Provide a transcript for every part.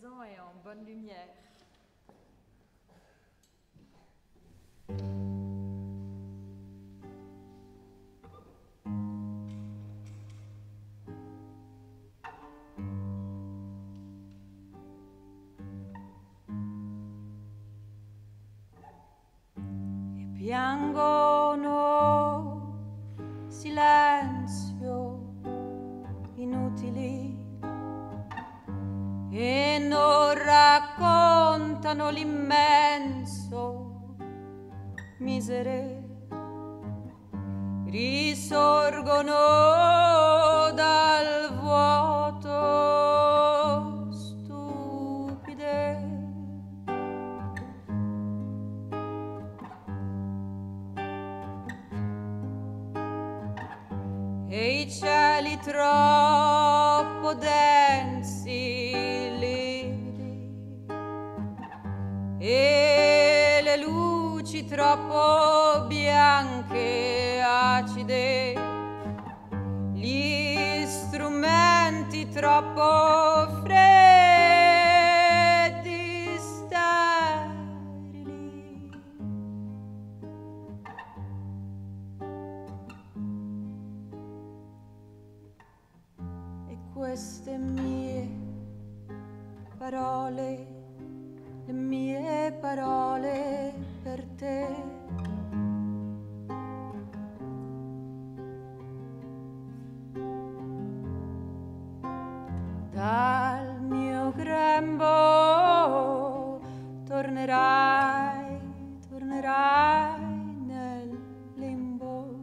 présent et en bonne lumière. E piangono silenzio inutili e non raccontano l'immenso misere, risorgono dal vuoto stupide. E i cieli troppo densi, lividi, e le luci troppo bianche, acide, gli strumenti troppo freddi, sterili. E queste mie parole, le mie parole per te, dal mio grembo tornerai, tornerai nel limbo.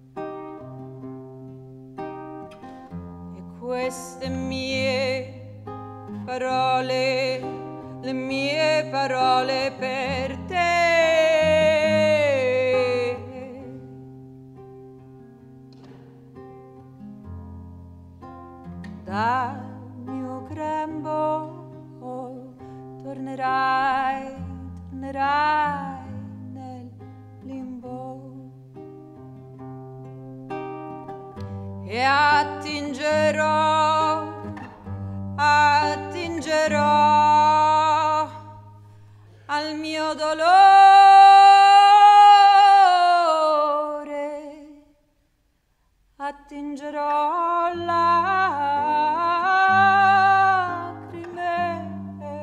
E queste mie parole, le mie parole per te, dal mio grembo tornerai, tornerai nel limbo. E attingerò, attingerò al mio dolore, attingerò lacrime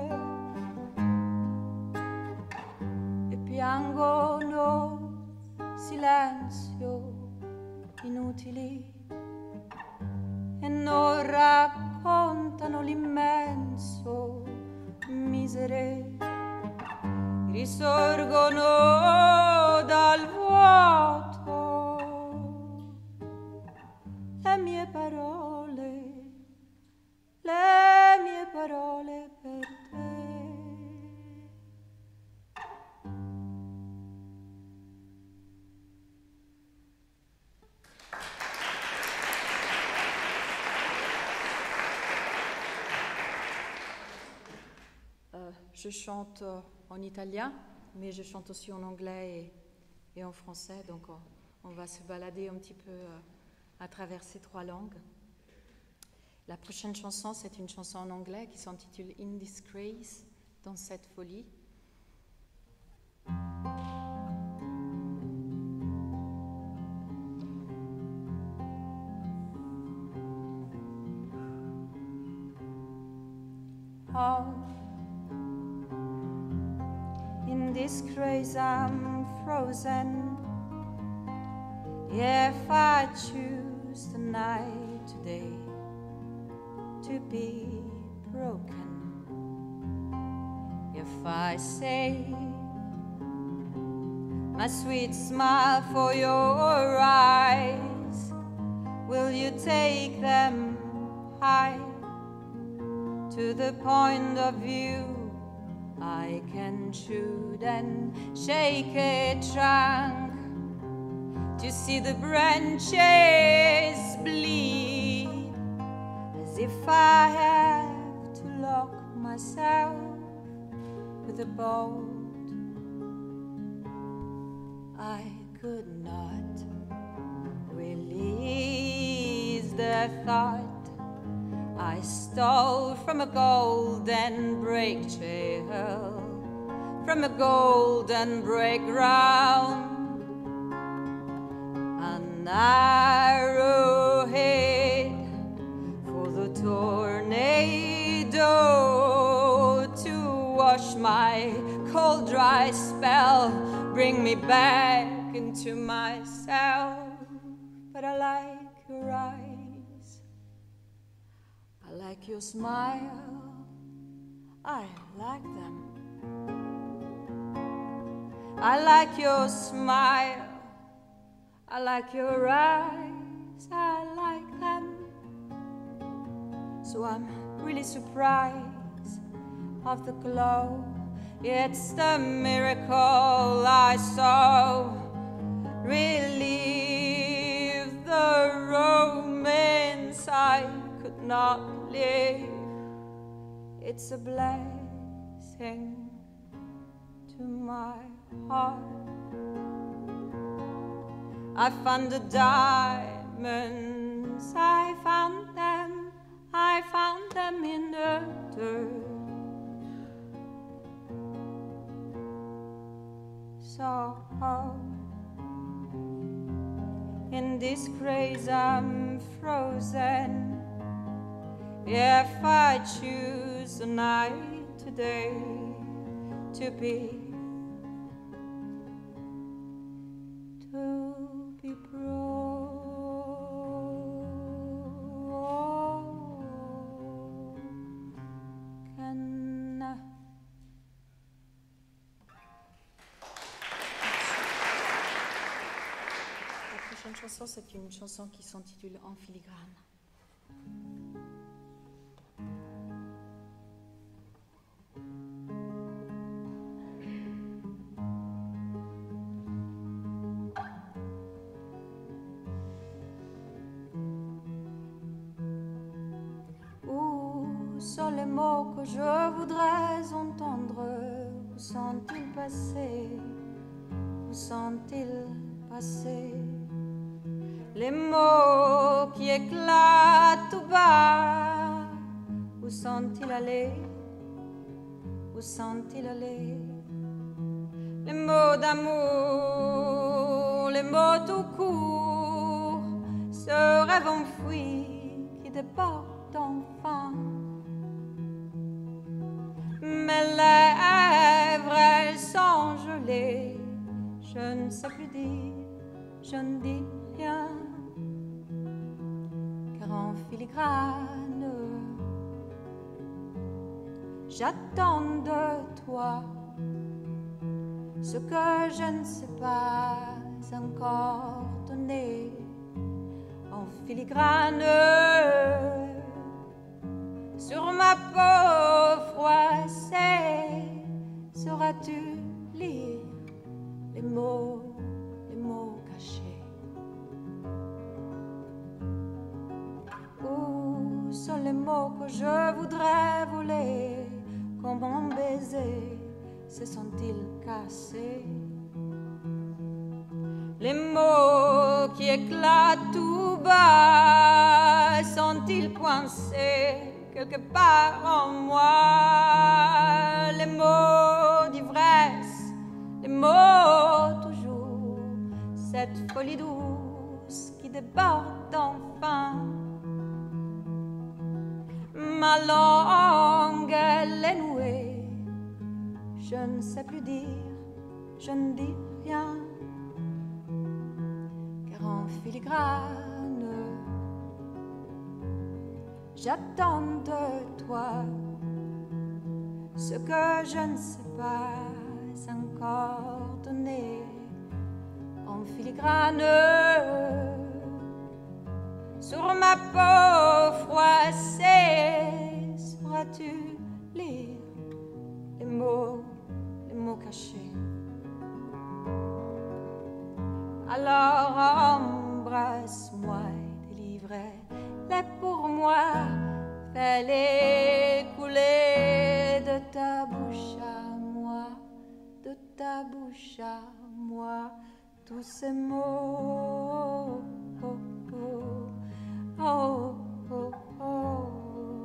e piangono silenzio inutili e non raccontano l'immenso misere, risorgono dal vuoto le mie parole per te. Je chante en italien, mais je chante aussi en anglais et en français, donc on va se balader un petit peu à travers ces trois langues. La prochaine chanson, c'est une chanson en anglais qui s'intitule In Disgrace, dans cette folie. Oh, in disgrace I'm frozen. If I choose the night today to be broken, if I say my sweet smile for your eyes, will you take them high to the point of view I can shoot and shake a trunk to see the branches bleed, as if I have to lock myself with a bolt. I could not release the thought I stole from a golden break trail, from a golden break ground, a narrow head for the tornado to wash my cold dry spell, bring me back into myself. But I like your eyes, I like your smile, I like them. I like your smile, I like your eyes, I like them. So I'm really surprised of the glow. It's the miracle I saw. Relieve the romance I could not live. It's a blessing to my heart. I found the diamonds, I found them in the dirt. So in this craze I'm frozen. If I choose a night today to be c'est une chanson qui s'intitule En filigrane. Où sont les mots que je voudrais entendre? Où sont-ils passés? Où sont-ils passés? Les mots qui éclatent tout bas, où sont-ils allés? Où sont-ils allés? Les mots d'amour, les mots tout court, ce rêve enfoui qui déborde enfin. Mes lèvres, elles sont gelées, je ne sais plus dire, je ne dis rien. En filigrane, j'attends de toi ce que je ne sais pas encore donner. En filigrane, sur ma peau froissée, sauras-tu lire les mots cachés? Où sont les mots que je voudrais voler? Comme mon baiser se sont-ils cassés? Les mots qui éclatent tout bas sont-ils coincés quelque part en moi? Les mots d'ivresse, les mots toujours, cette folie douce qui déborde enfin. Ma langue, elle est nouée, je ne sais plus dire, je ne dis rien, car en filigrane, j'attends de toi ce que je ne sais pas encore donner. En filigrane, sur ma peau froissée, sauras-tu lire les mots cachés? Alors embrasse-moi et délivre-les pour moi, fais-les couler de ta bouche à moi, de ta bouche à moi, tous ces mots. Oh, oh, oh, oh, oh.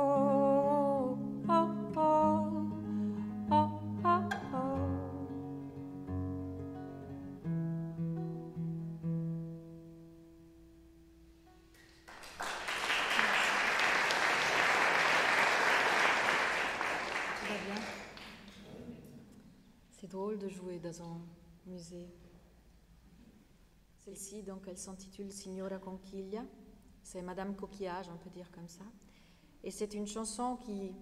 C'est drôle de jouer dans un musée. Celle-ci, donc, elle s'intitule Signora Conchiglia. C'est Madame Coquillage, on peut dire comme ça. Et c'est une chanson qui...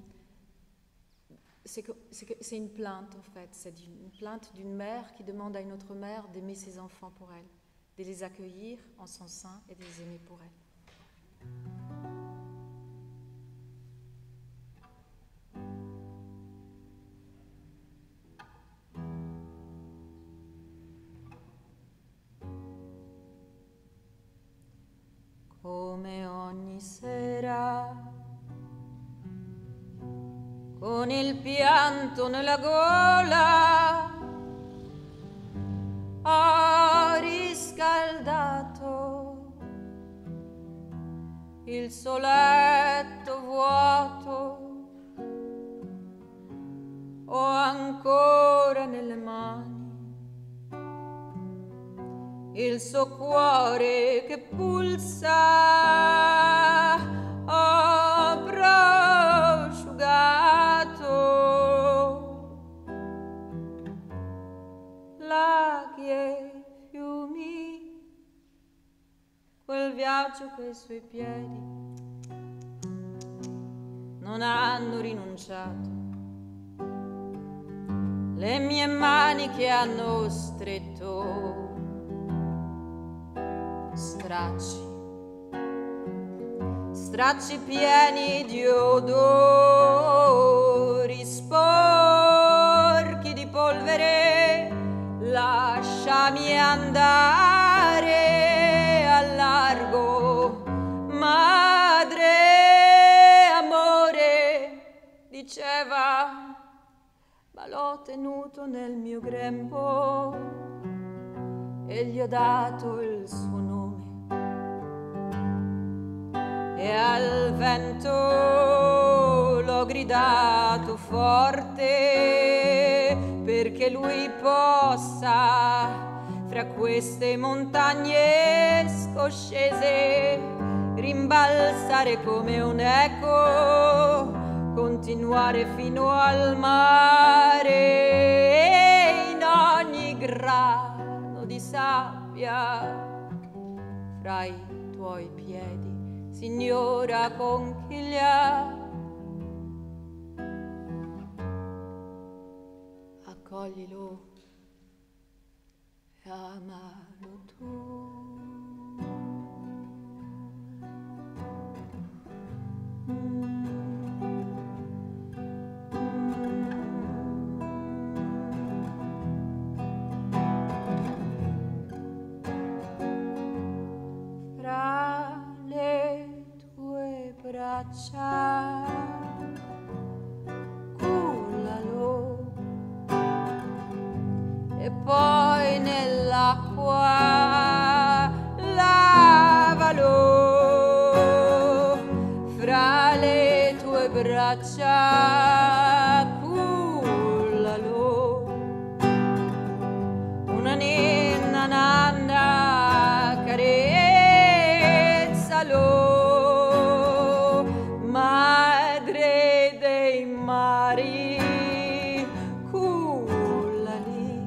C'est une plainte, en fait. C'est une plainte d'une mère qui demande à une autre mère d'aimer ses enfants pour elle, de les accueillir en son sein et de les aimer pour elle. Come ogni sera, con il pianto nella gola, ho riscaldato il suo letto vuoto, ho ancora nelle mani il suo cuore che pulsa, ho prosciugato laghi e fiumi, quel viaggio che i suoi piedi non hanno rinunciato, le mie mani che hanno stretto stracci pieni di odori, sporchi di polvere, lasciami andare al largo, madre amore, diceva, ma l'ho tenuto nel mio grembo e gli ho dato il suo nome. E al vento l'ho gridato forte perché lui possa fra queste montagne scoscese rimbalzare come un eco, continuare fino al mare e in ogni grano di sabbia fra i tuoi piedi, Signora Conchiglia, accoglilo e amalo tu. Braccia, cullalo e poi nell'acqua lavalo fra le tue braccia, cullalo una ninna nanna carezzalo, madre dei mari, cullali,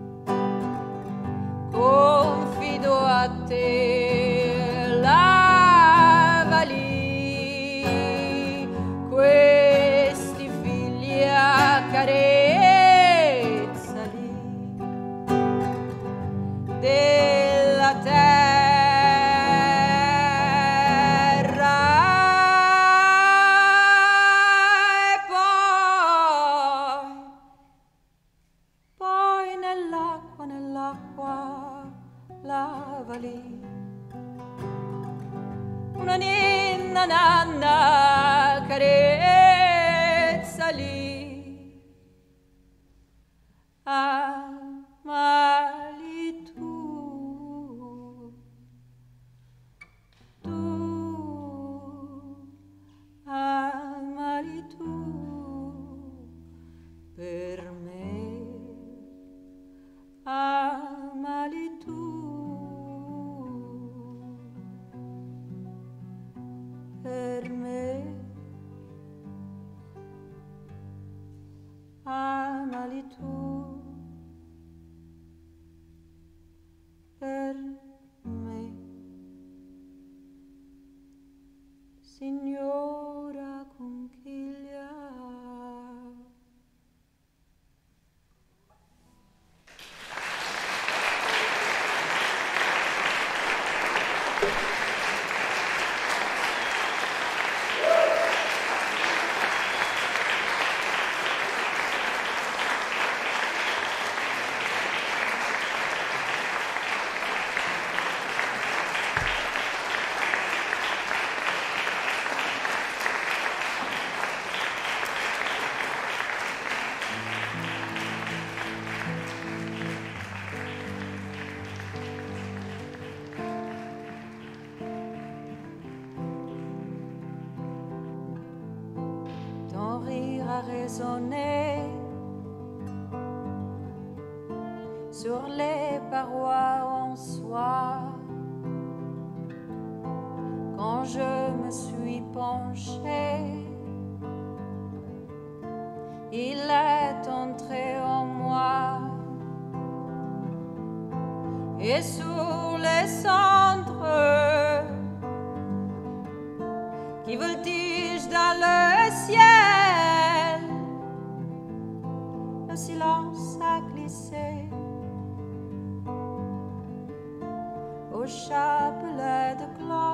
confido a te, lavali questi figli, accarezzali della terra. Lavali una ninna nanna carezzali, amali tu, amali. Analitu per me, Signora conchiglia. Ton rire a résonné sur les parois en soie. Quand je me suis penchée, il est entré en moi. Et sur les cendres qui voltigent dans le ciel, le silence a glissé au chapelet de gloire.